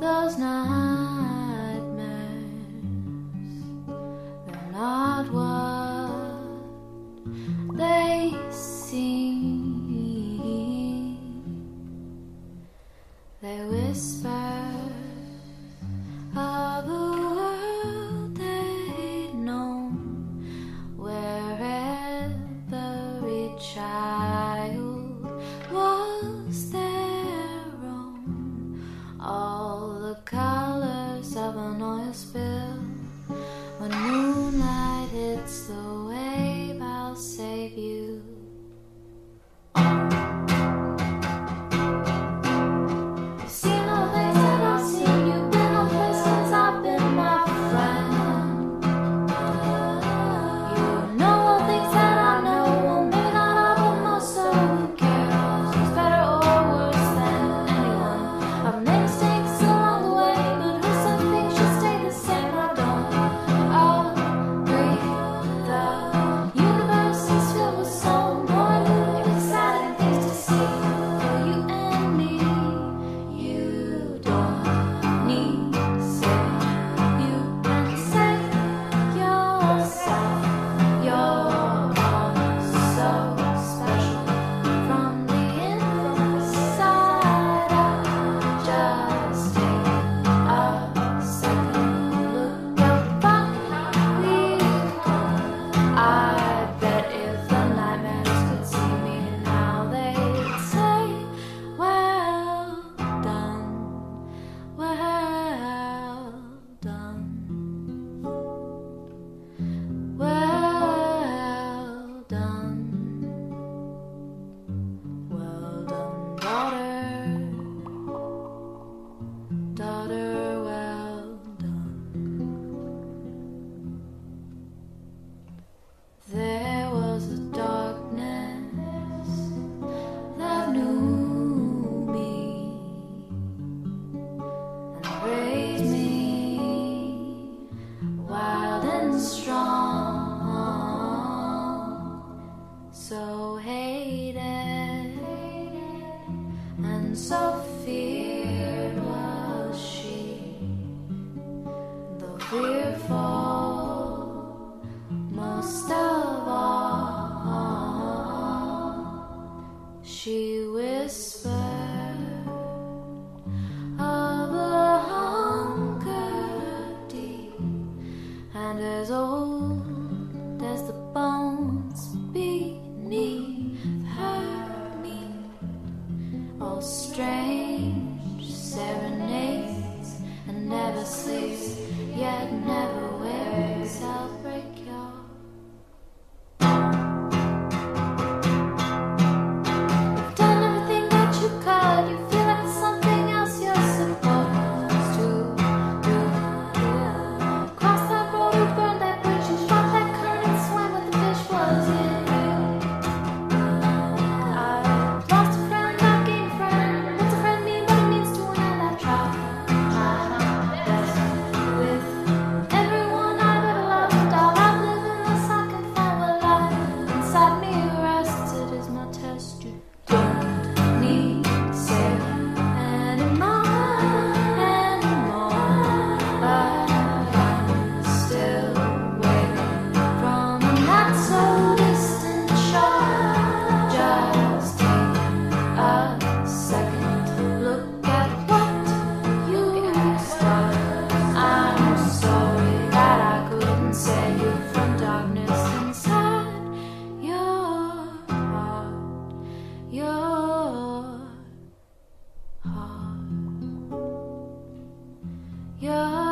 those nightmares, they're not what they seem. They whisper of a world they'd known, where every child was their own. All the colors of an oil spill. When moonlight hits the wave, I'll save you. You've seen all the things that I've seen. You've been all places I've been, my friend. You know all things that I know. Well, maybe not all, but most, so who cares? Who's better or worse than anyone? I've made mistakes along the way, but who said things should stay the same? I don't agree. The universe is filled with so more new, exciting things to see. For you and me, you don't need saving. You can save yourself. You're all so special from the inside out. Just take a second, look at what we've done. I bet if the nightmares could see me now, they'd say, well done, well done, well done, well done, daughter, well done. There was a darkness that knew me and raised me wild and strong, so hated and so feared was she, though fearful most of all. She whispered of a hunger deep and as old as the bones beneath her meat. All strange serenades and never sleeps, yet never wakes. I'll break your You've done everything that you could. You feel like there's something else you're supposed to do. Cross that road or burn that bridge. You shot that current and swam with the fish was in you. I lost a friend, I gained a friend. What's a friend mean? What it means to an end. I tried my best with everyone I've ever loved. I'll outlive unless I can find what life inside me arrested is my test. You don't need saving anymore, but I'm still waiting from a not so distant shore. Just take a second, look at what you started. I'm sorry that I couldn't save you from darkness inside your heart, your heart, your